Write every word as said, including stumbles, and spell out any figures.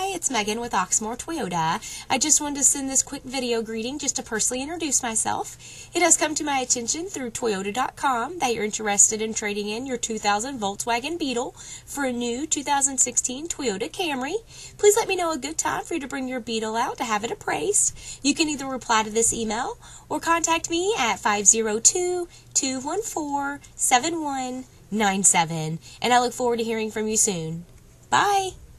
Hi, it's Megan with Oxmoor Toyota. I just wanted to send this quick video greeting just to personally introduce myself. It has come to my attention through Toyota dot com that you're interested in trading in your two thousand Volkswagen Beetle for a new two thousand sixteen Toyota Camry. Please let me know a good time for you to bring your Beetle out to have it appraised. You can either reply to this email or contact me at five zero two, two one four, seven one nine seven, and I look forward to hearing from you soon. Bye!